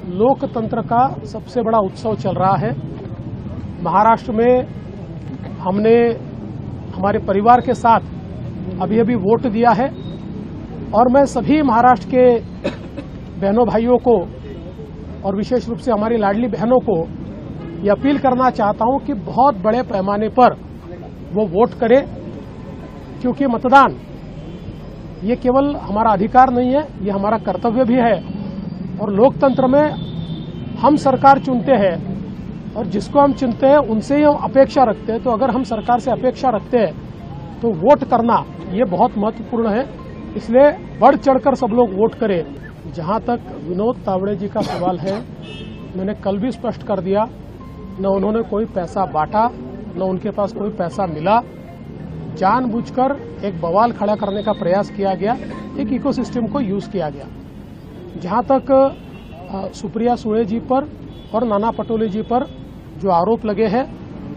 लोकतंत्र का सबसे बड़ा उत्सव चल रहा है। महाराष्ट्र में हमने हमारे परिवार के साथ अभी अभी वोट दिया है और मैं सभी महाराष्ट्र के बहनों भाइयों को और विशेष रूप से हमारी लाडली बहनों को ये अपील करना चाहता हूं कि बहुत बड़े पैमाने पर वो वोट करें, क्योंकि मतदान ये केवल हमारा अधिकार नहीं है, ये हमारा कर्तव्य भी है। और लोकतंत्र में हम सरकार चुनते हैं और जिसको हम चुनते हैं उनसे ही हम अपेक्षा रखते हैं। तो अगर हम सरकार से अपेक्षा रखते हैं तो वोट करना ये बहुत महत्वपूर्ण है, इसलिए बढ़ चढ़कर सब लोग वोट करें। जहां तक विनोद तावड़े जी का सवाल है, मैंने कल भी स्पष्ट कर दिया, न उन्होंने कोई पैसा बांटा, न उनके पास कोई पैसा मिला। जानबूझकर एक बवाल खड़ा करने का प्रयास किया गया, एक इकोसिस्टम को यूज किया गया। जहां तक सुप्रिया सुळे जी पर और नाना पटोले जी पर जो आरोप लगे हैं,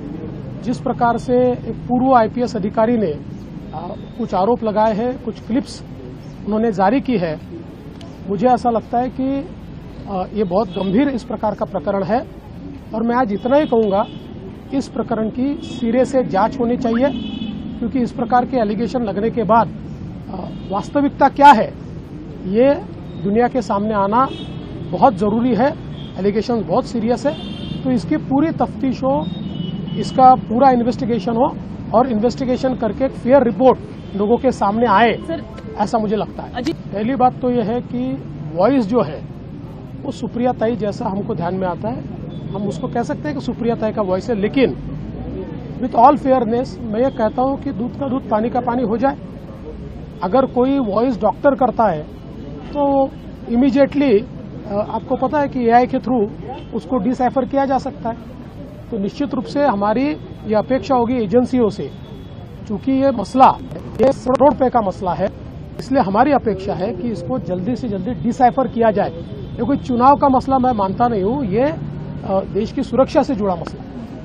जिस प्रकार से एक पूर्व आईपीएस अधिकारी ने कुछ आरोप लगाए हैं, कुछ क्लिप्स उन्होंने जारी की है, मुझे ऐसा लगता है कि ये बहुत गंभीर इस प्रकार का प्रकरण है। और मैं आज इतना ही कहूंगा, इस प्रकरण की सिरे से जांच होनी चाहिए, क्योंकि इस प्रकार के एलिगेशन लगने के बाद वास्तविकता क्या है ये दुनिया के सामने आना बहुत जरूरी है। एलिगेशन बहुत सीरियस है, तो इसकी पूरी तफ्तीश हो, इसका पूरा इन्वेस्टिगेशन हो और इन्वेस्टिगेशन करके एक फेयर रिपोर्ट लोगों के सामने आए, ऐसा मुझे लगता है। पहली बात तो यह है कि वॉइस जो है वो सुप्रिया ताई जैसा हमको ध्यान में आता है, हम उसको कह सकते हैं कि सुप्रिया ताई का वॉइस है। लेकिन विथ ऑल फेयरनेस मैं ये कहता हूं कि दूध का दूध पानी का पानी हो जाए। अगर कोई वॉइस डॉक्टर करता है तो इमीडिएटली आपको पता है कि एआई के थ्रू उसको डिसाइफर किया जा सकता है। तो निश्चित रूप से हमारी ये अपेक्षा होगी एजेंसियों से, चूंकि ये मसला ये करोड़ रुपए का मसला है, इसलिए हमारी अपेक्षा है कि इसको जल्दी से जल्दी डिसाइफर किया जाए। ये कोई चुनाव का मसला मैं मानता नहीं हूँ, ये देश की सुरक्षा से जुड़ा मसला।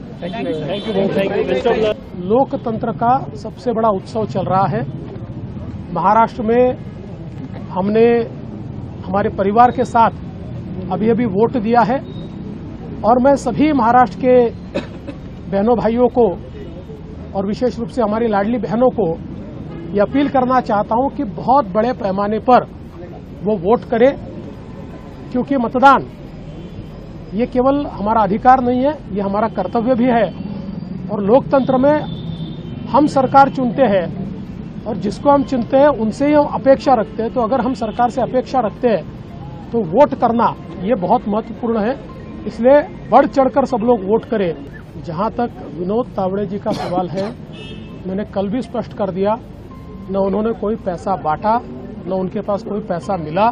Thank you. लोकतंत्र का सबसे बड़ा उत्सव चल रहा है। महाराष्ट्र में हमने हमारे परिवार के साथ अभी अभी वोट दिया है और मैं सभी महाराष्ट्र के बहनों भाइयों को और विशेष रूप से हमारी लाडली बहनों को ये अपील करना चाहता हूं कि बहुत बड़े पैमाने पर वो वोट करें, क्योंकि मतदान ये केवल हमारा अधिकार नहीं है, ये हमारा कर्तव्य भी है। और लोकतंत्र में हम सरकार चुनते हैं और जिसको हम चुनते हैं उनसे ही हम अपेक्षा रखते हैं। तो अगर हम सरकार से अपेक्षा रखते हैं तो वोट करना ये बहुत महत्वपूर्ण है, इसलिए बढ़ चढ़कर सब लोग वोट करें। जहां तक विनोद तावड़े जी का सवाल है, मैंने कल भी स्पष्ट कर दिया, न उन्होंने कोई पैसा बांटा, न उनके पास कोई पैसा मिला।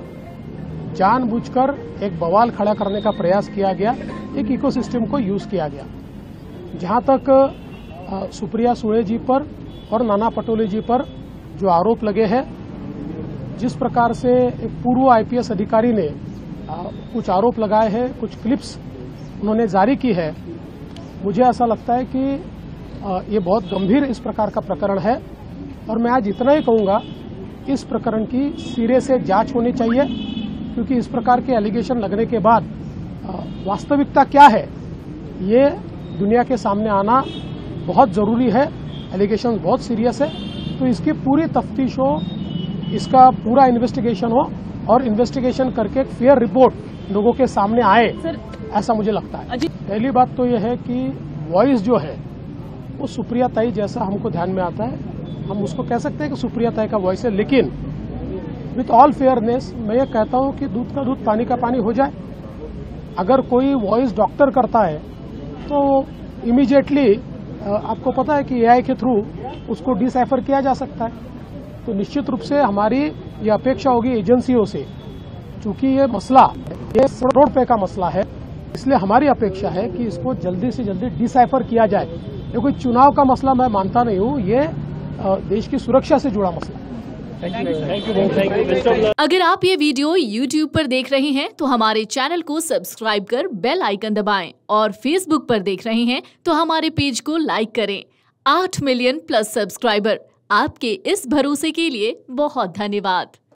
जानबूझकर एक बवाल खड़ा करने का प्रयास किया गया, एक इकोसिस्टम को यूज किया गया। जहां तक सुप्रिया सुळे जी पर और नाना पटोले जी पर जो आरोप लगे हैं, जिस प्रकार से एक पूर्व आईपीएस अधिकारी ने कुछ आरोप लगाए हैं, कुछ क्लिप्स उन्होंने जारी की है, मुझे ऐसा लगता है कि ये बहुत गंभीर इस प्रकार का प्रकरण है। और मैं आज इतना ही कहूंगा, इस प्रकरण की सिरे से जांच होनी चाहिए, क्योंकि इस प्रकार के एलिगेशन लगने के बाद वास्तविकता क्या है ये दुनिया के सामने आना बहुत जरूरी है। एलिगेशन बहुत सीरियस है, तो इसकी पूरी तफ्तीश हो, इसका पूरा इन्वेस्टिगेशन हो और इन्वेस्टिगेशन करके एक फेयर रिपोर्ट लोगों के सामने आए, ऐसा मुझे लगता है। पहली बात तो यह है कि वॉइस जो है वो सुप्रिया ताई जैसा हमको ध्यान में आता है, हम उसको कह सकते हैं कि सुप्रिया ताई का वॉइस है। लेकिन विथ ऑल फेयरनेस मैं ये कहता हूं कि दूध का दूध पानी का पानी हो जाए। अगर कोई वॉइस डॉक्टर करता है तो इमीडिएटली आपको पता है कि एआई के थ्रू उसको डिसाइफर किया जा सकता है। तो निश्चित रूप से हमारी ये अपेक्षा होगी एजेंसियों से, चूंकि ये मसला ये करोड़ रुपए का मसला है, इसलिए हमारी अपेक्षा है कि इसको जल्दी से जल्दी डिसाइफर किया जाए। ये कोई चुनाव का मसला मैं मानता नहीं हूँ, ये देश की सुरक्षा से जुड़ा मसला। Thank you. अगर आप ये वीडियो YouTube पर देख रहे हैं तो हमारे चैनल को सब्सक्राइब कर बेल आइकन दबाएं और Facebook पर देख रहे हैं तो हमारे पेज को लाइक करें। 8 मिलियन प्लस सब्सक्राइबर, आपके इस भरोसे के लिए बहुत धन्यवाद।